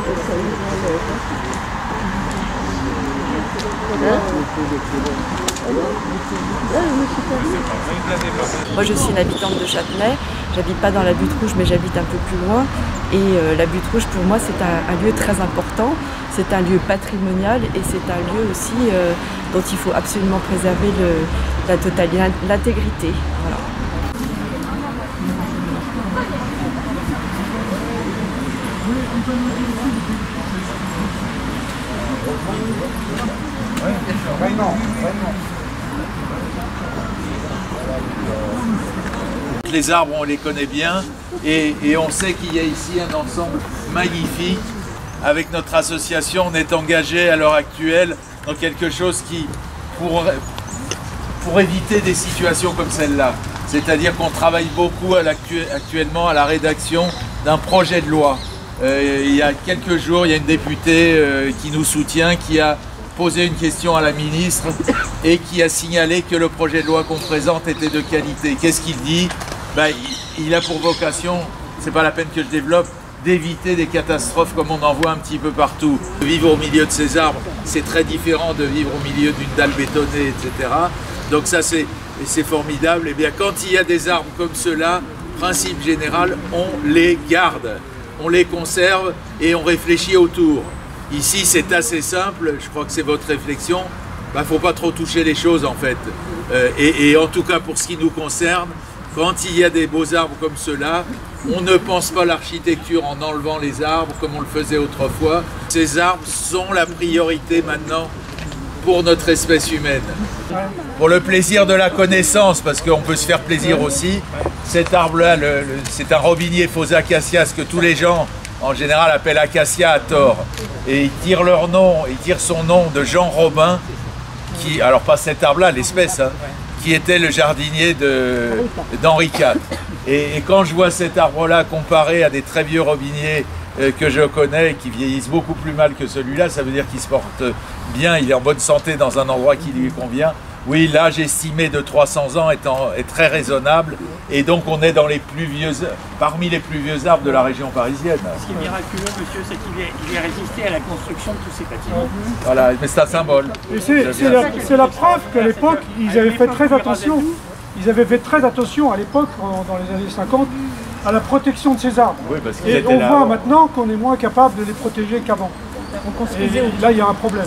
Moi je suis une habitante de Châtenay, j'habite pas dans la Butte Rouge mais j'habite un peu plus loin et la Butte Rouge pour moi c'est un lieu très important, c'est un lieu patrimonial et c'est un lieu aussi dont il faut absolument préserver la totalité, l'intégrité. Voilà. Les arbres, on les connaît bien et on sait qu'il y a ici un ensemble magnifique. Avec notre association, on est engagé à l'heure actuelle dans quelque chose qui, pour éviter des situations comme celle-là, c'est-à-dire qu'on travaille beaucoup actuellement à la rédaction d'un projet de loi. Il y a quelques jours, il y a une députée qui nous soutient, qui a posé une question à la ministre et qui a signalé que le projet de loi qu'on présente était de qualité. Qu'est-ce qu'il dit? Il a pour vocation, c'est pas la peine que je développe, d'éviter des catastrophes comme on en voit un petit peu partout. Vivre au milieu de ces arbres, c'est très différent de vivre au milieu d'une dalle bétonnée, etc. Donc ça c'est formidable. Et bien quand il y a des arbres comme ceux-là, principe général, on les garde, on les conserve et on réfléchit autour. Ici c'est assez simple, je crois que c'est votre réflexion, faut pas trop toucher les choses en fait. Et en tout cas pour ce qui nous concerne, quand il y a des beaux arbres comme ceux-là, on ne pense pas l'architecture en enlevant les arbres comme on le faisait autrefois. Ces arbres sont la priorité maintenant pour notre espèce humaine. Pour le plaisir de la connaissance, parce qu'on peut se faire plaisir aussi, cet arbre-là, c'est un robinier faux acacias que tous les gens en général appellent acacia à tort. Et ils tirent leur nom, ils tirent son nom de Jean Robin, qui, alors pas cet arbre-là, l'espèce, hein, qui était le jardinier d'Henri IV. Et quand je vois cet arbre-là comparé à des très vieux robiniers que je connais, qui vieillissent beaucoup plus mal que celui-là, ça veut dire qu'il se porte bien, il est en bonne santé dans un endroit qui lui convient. Oui, l'âge estimé de 300 ans est très raisonnable, et donc on est dans parmi les plus vieux arbres de la région parisienne. Ce qui est miraculeux, monsieur, c'est qu'il ait résisté à la construction de tous ces bâtiments. Voilà, mais c'est un symbole. C'est la preuve qu'à l'époque, ils avaient fait très attention. Ils avaient fait très attention à l'époque, dans les années 50, à la protection de ces arbres. Oui, parce qu'ils étaient là. Et on voit maintenant qu'on est moins capable de les protéger qu'avant. Et là, il y a un problème.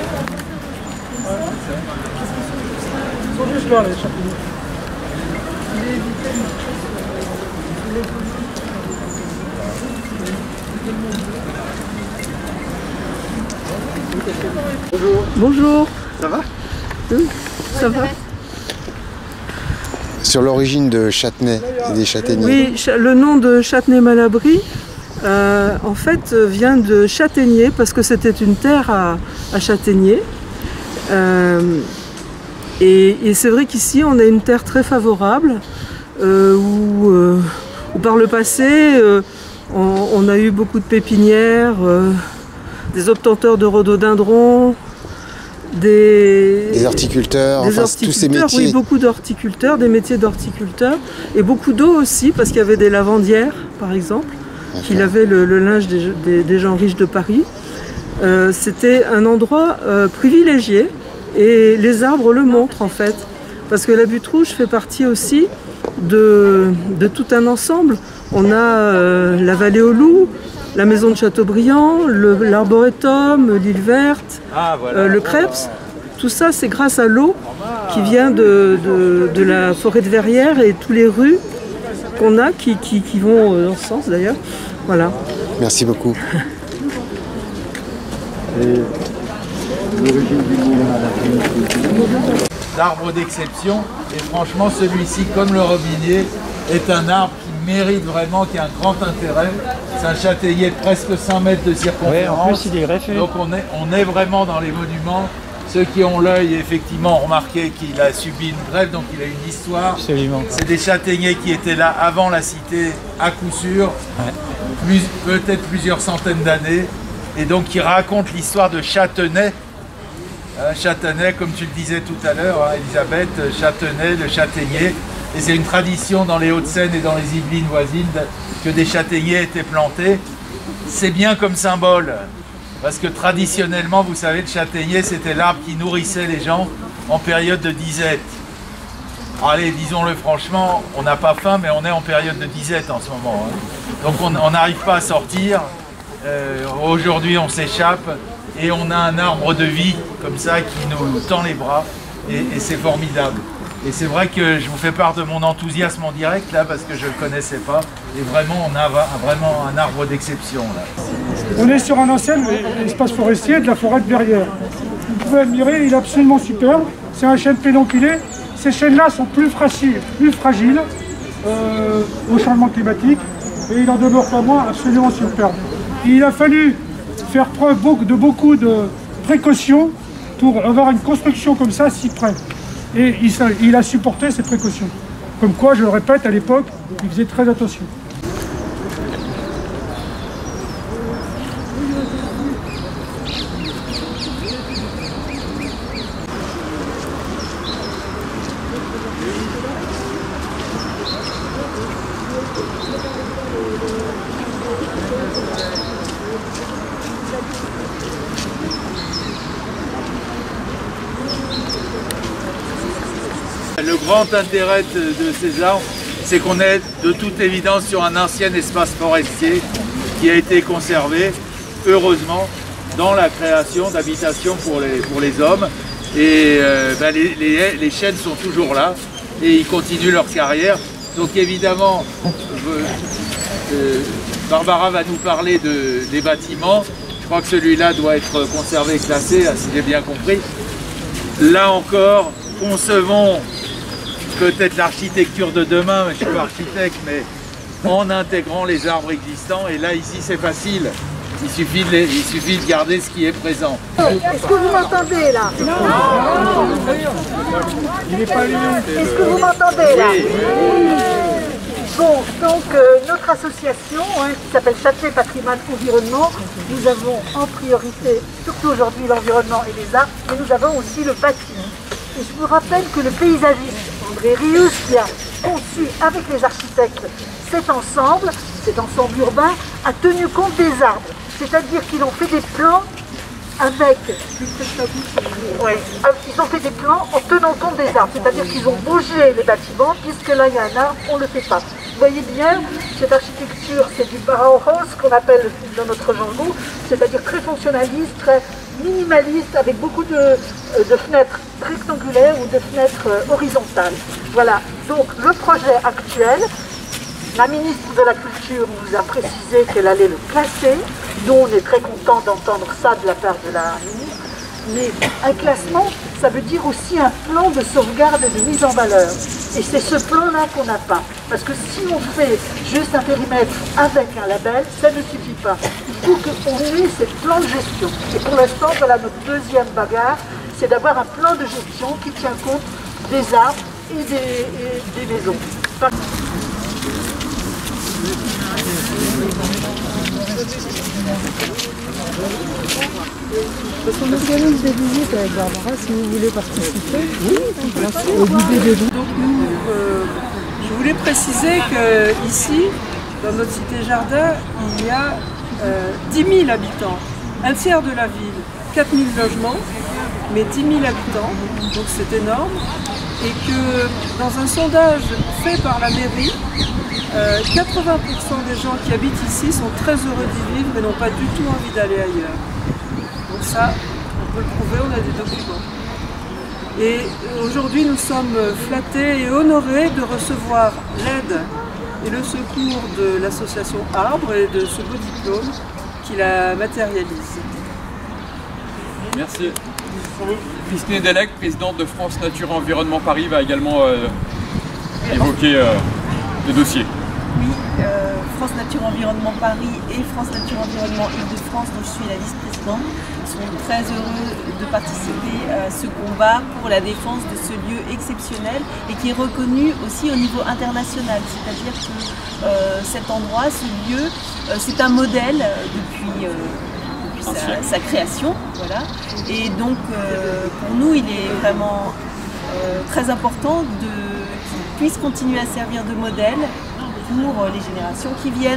Ils sont juste là, les champignons. Bonjour. Bonjour. Ça va? Ça va. Sur l'origine de Châtenay et des châtaigniers. Oui, le nom de Châtenay-Malabry, en fait, vient de châtaignier, parce que c'était une terre à châtaigniers. Et c'est vrai qu'ici, on a une terre très favorable, où par le passé, on a eu beaucoup de pépinières, des obtenteurs de rhododendrons, des horticulteurs, tous ces métiers. Oui, beaucoup d'horticulteurs, des métiers d'horticulteurs, et beaucoup d'eau aussi, parce qu'il y avait des lavandières, par exemple, qui lavaient le linge des gens riches de Paris. C'était un endroit privilégié, et les arbres le montrent en fait, parce que la Butte Rouge fait partie aussi de tout un ensemble. On a la vallée aux loups, la maison de Chateaubriand, l'arboretum, l'île verte, le Creps. Tout ça, c'est grâce à l'eau qui vient de la forêt de Verrières et tous les rues qu'on a qui vont dans ce sens d'ailleurs. Voilà. Merci beaucoup. L'arbre d'exception, et franchement celui-ci, comme le robinier, est un arbre qui mérite vraiment, qui a un grand intérêt. C'est un châtaignier de presque 100 mètres de circonférence. Ouais, en plus, il est greffé. Donc on est vraiment dans les monuments. Ceux qui ont l'œil, effectivement, ont remarqué qu'il a subi une grève, donc il a une histoire. Absolument. C'est des châtaigniers qui étaient là avant la cité, à coup sûr, peut-être plusieurs centaines d'années, et donc qui racontent l'histoire de Châtenay. Châtenay, comme tu le disais tout à l'heure, Elisabeth, Châtenay, le châtaignier. Et c'est une tradition dans les Hauts-de-Seine et dans les Yvelines voisines que des châtaigniers étaient plantés. c'est bien comme symbole. Parce que traditionnellement, vous savez, le châtaignier, c'était l'arbre qui nourrissait les gens en période de disette. Allez, disons-le franchement, on n'a pas faim, mais on est en période de disette en ce moment. Hein. Donc on n'arrive pas à sortir. Aujourd'hui, on s'échappe et on a un arbre de vie comme ça qui nous tend les bras. Et c'est formidable. Et c'est vrai que je vous fais part de mon enthousiasme en direct là parce que je ne le connaissais pas. Et vraiment, on a vraiment un arbre d'exception là. On est sur un ancien espace forestier de la forêt de Verrières. Vous pouvez admirer, il est absolument superbe. C'est un chêne pédonculé. Ces chênes-là sont plus fragiles au changement climatique. Et il en demeure pas moins absolument superbe. Il a fallu faire preuve de beaucoup de précautions pour avoir une construction comme ça si près. Et il a supporté ces précautions. Comme quoi, je le répète, à l'époque, il faisait très attention. Le grand intérêt de ces arbres, c'est qu'on est de toute évidence sur un ancien espace forestier qui a été conservé, heureusement, dans la création d'habitations pour les hommes. Et les chênes sont toujours là et ils continuent leur carrière. Donc évidemment, Barbara va nous parler des bâtiments. Je crois que celui-là doit être conservé et classé, si j'ai bien compris. Là encore, concevons peut-être l'architecture de demain, je ne suis pas architecte, mais en intégrant les arbres existants. Et là, ici, c'est facile. Il suffit de garder ce qui est présent. Est-ce que vous m'entendez là? Non. Est-ce que vous m'entendez là? Oui. Bon, donc notre association qui s'appelle Châtenay Patrimoine Environnement, nous avons en priorité, surtout aujourd'hui, l'environnement et les arbres, mais nous avons aussi le bâtiment. Et je vous rappelle que le paysagiste André Rius, qui a conçu avec les architectes cet ensemble urbain, a tenu compte des arbres. C'est-à-dire qu'ils ont fait des plans avec... ils ont fait des plans en tenant compte des arbres. C'est-à-dire qu'ils ont bougé les bâtiments, puisque là il y a un arbre, on ne le fait pas. Vous voyez bien, cette architecture, c'est du Bauhaus, qu'on appelle dans notre jargon, c'est-à-dire très fonctionnaliste, très minimaliste, avec beaucoup de fenêtres rectangulaires ou de fenêtres horizontales. Voilà, donc le projet actuel, la ministre de la Culture nous a précisé qu'elle allait le classer. Nous, on est très contents d'entendre ça de la part de la ministre. Mais un classement, ça veut dire aussi un plan de sauvegarde et de mise en valeur. Et c'est ce plan-là qu'on n'a pas. Parce que si on fait juste un périmètre avec un label, ça ne suffit pas. Il faut qu'on ait ces plans de gestion. Et pour l'instant, voilà notre deuxième bagarre, c'est d'avoir un plan de gestion qui tient compte des arbres et des maisons. Parce qu'on organise des visites avec Barbara, si vous voulez participer. Oui, bien sûr. Donc je voulais préciser qu'ici, dans notre cité jardin, il y a 10 000 habitants, un tiers de la ville, 4 000 logements, mais 10 000 habitants, donc c'est énorme. Et que dans un sondage fait par la mairie, 80% des gens qui habitent ici sont très heureux d'y vivre et n'ont pas du tout envie d'aller ailleurs. Donc ça, on peut le prouver, on a des documents. Et aujourd'hui, nous sommes flattés et honorés de recevoir l'aide et le secours de l'association Arbre et de ce beau diplôme qui la matérialise. Merci. Christine Delec, présidente de France Nature Environnement Paris, va également évoquer le dossier. Oui, France Nature Environnement Paris et France Nature Environnement Île-de-France, dont je suis la vice-présidente, sont très heureux de participer à ce combat pour la défense de ce lieu exceptionnel et qui est reconnu aussi au niveau international. C'est-à-dire que cet endroit, ce lieu, c'est un modèle depuis sa création. Voilà. Et donc, pour nous, il est vraiment très important qu'il puisse continuer à servir de modèle pour les générations qui viennent.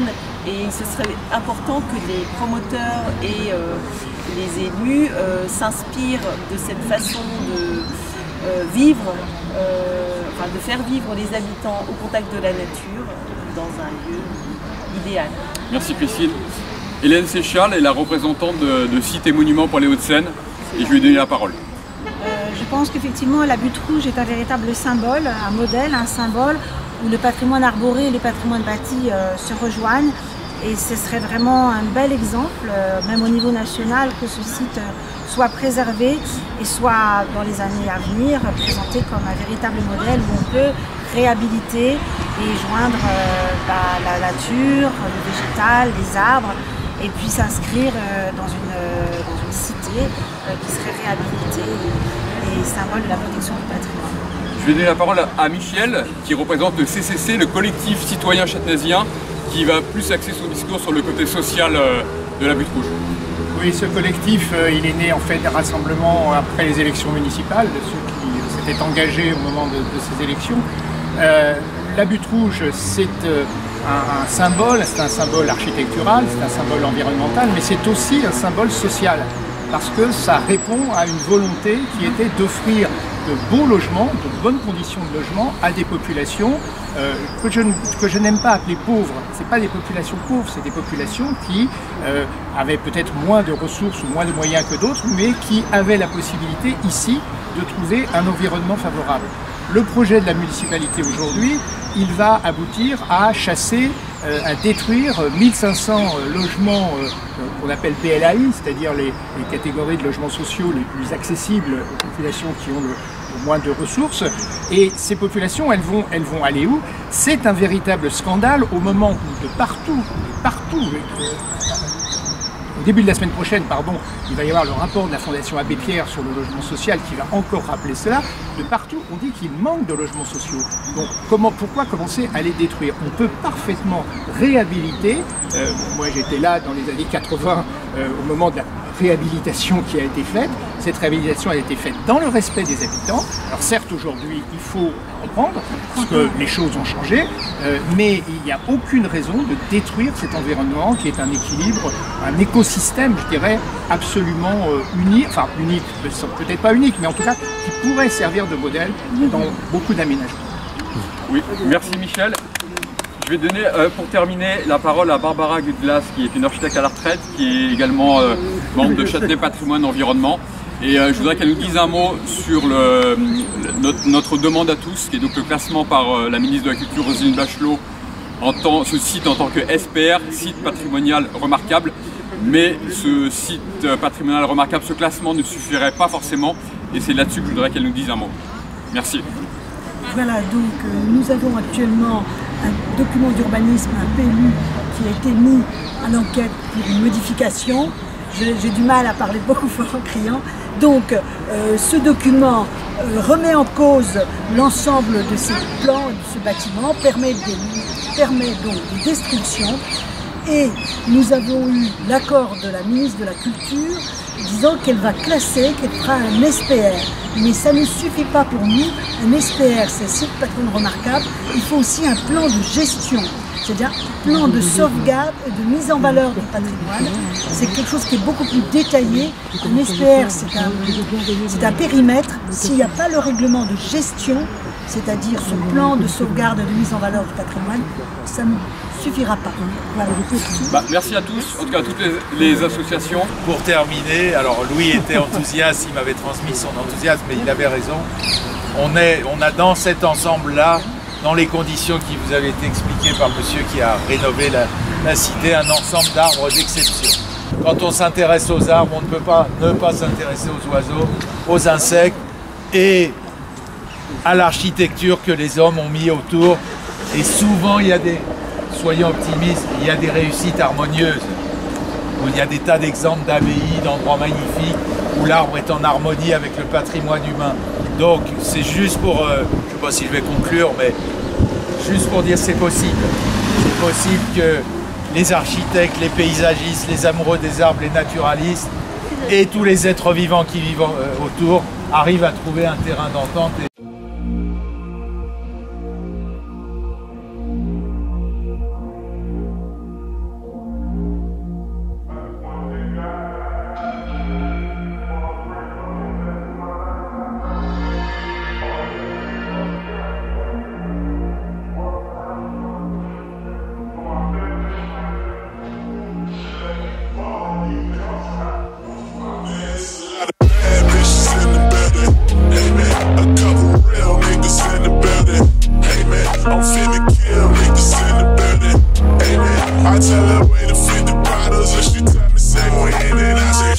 Et ce serait important que les promoteurs et les élus s'inspirent de cette façon de vivre, de faire vivre les habitants au contact de la nature dans un lieu idéal. Merci Christine. Hélène Séchal est la représentante de Sites et Monuments pour les Hauts-de-Seine et je lui ai donné la parole. Je pense qu'effectivement la butte rouge est un véritable symbole, un modèle, un symbole où le patrimoine arboré et le patrimoine bâti se rejoignent. Et ce serait vraiment un bel exemple, même au niveau national, que ce site soit préservé et soit, dans les années à venir, présenté comme un véritable modèle où on peut réhabiliter et joindre la nature, le végétal, les arbres, et puis s'inscrire dans une cité qui serait réhabilitée et symbole de la protection du patrimoine. Je vais donner la parole à Michel, qui représente le CCC, le collectif citoyen châtenaisien, qui va plus axer son discours sur le côté social de la butte rouge. Oui, ce collectif, il est né en fait d'un rassemblement après les élections municipales, de ceux qui s'étaient engagés au moment de ces élections. La butte rouge, c'est un symbole architectural, c'est un symbole environnemental, mais c'est aussi un symbole social, parce que ça répond à une volonté qui était d'offrir de beaux logements, de bonnes conditions de logement à des populations que je n'aime pas appeler pauvres. Ce n'est pas des populations pauvres, c'est des populations qui avaient peut-être moins de ressources ou moins de moyens que d'autres, mais qui avaient la possibilité ici de trouver un environnement favorable. Le projet de la municipalité aujourd'hui, il va aboutir à chasser, à détruire 1500 logements qu'on appelle PLAI, c'est-à-dire les catégories de logements sociaux les plus accessibles aux populations qui ont le moins de ressources. Et ces populations, elles vont aller où? C'est un véritable scandale au moment où de partout, au début de la semaine prochaine, il va y avoir le rapport de la Fondation Abbé Pierre sur le logement social qui va encore rappeler cela. De partout, on dit qu'il manque de logements sociaux. Donc pourquoi commencer à les détruire? On peut parfaitement réhabiliter. Moi j'étais là dans les années 80 au moment de la réhabilitation qui a été faite. Cette réhabilitation a été faite dans le respect des habitants. Alors certes aujourd'hui il faut reprendre parce que les choses ont changé, mais il n'y a aucune raison de détruire cet environnement qui est un équilibre, un écosystème je dirais absolument unique, enfin unique, peut-être pas unique, mais en tout cas qui pourrait servir de modèle dans beaucoup d'aménagements. Oui, merci Michel. Je vais donner pour terminer la parole à Barbara Gudlas, qui est une architecte à la retraite, qui est également membre de Châtenay Patrimoine Environnement. Et je voudrais qu'elle nous dise un mot sur notre demande à tous, qui est donc le classement par la ministre de la Culture, Roselyne Bachelot, ce site en tant que SPR, site patrimonial remarquable. Mais ce site patrimonial remarquable, ce classement ne suffirait pas forcément. Et c'est là-dessus que je voudrais qu'elle nous dise un mot. Merci. Voilà, donc nous avons actuellement un document d'urbanisme, un PLU, qui a été mis en enquête pour une modification. J'ai du mal à parler beaucoup fort en criant. Donc ce document remet en cause l'ensemble de ces plans de ce bâtiment, permet donc des destructions. Et nous avons eu l'accord de la ministre de la Culture disant qu'elle va classer, qu'elle fera un SPR. Mais ça ne suffit pas pour nous. Un SPR, c'est site patrimoine remarquable. Il faut aussi un plan de gestion, c'est-à-dire un plan de sauvegarde et de mise en valeur du patrimoine. C'est quelque chose qui est beaucoup plus détaillé. Un SPR, c'est un périmètre. S'il n'y a pas le règlement de gestion, c'est-à-dire ce plan de sauvegarde et de mise en valeur du patrimoine, ça ne suffira pas. Voilà. Merci à tous, en tout cas à toutes les associations. Pour terminer, alors Louis était enthousiaste, il m'avait transmis son enthousiasme, mais il avait raison. On a dans cet ensemble-là, dans les conditions qui vous avaient été expliquées par monsieur qui a rénové la cité, un ensemble d'arbres d'exception. Quand on s'intéresse aux arbres, on ne peut pas ne pas s'intéresser aux oiseaux, aux insectes et à l'architecture que les hommes ont mis autour. Et souvent, il y a soyons optimistes, il y a des réussites harmonieuses, où il y a des tas d'exemples d'abbayes, d'endroits magnifiques, où l'arbre est en harmonie avec le patrimoine humain. Donc c'est juste pour, je ne sais pas si je vais conclure, mais juste pour dire c'est possible. C'est possible que les architectes, les paysagistes, les amoureux des arbres, les naturalistes et tous les êtres vivants qui vivent autour arrivent à trouver un terrain d'entente.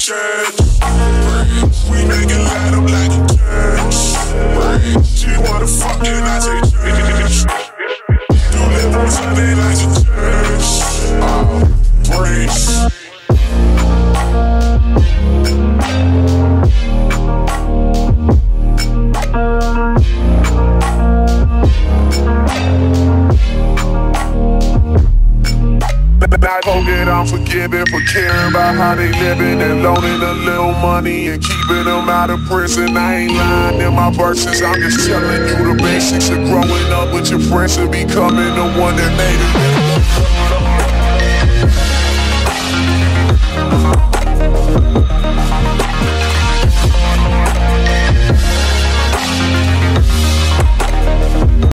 church. We make it light up like a church. She wanna fuck and I say church. Do live on Sunday like a church. Praise. I hope that I'm forgiven for caring about how they living and loaning a little money and keeping them out of prison. I ain't lying in my verses, I'm just telling you the basics of growing up with your friends and becoming the one that made it.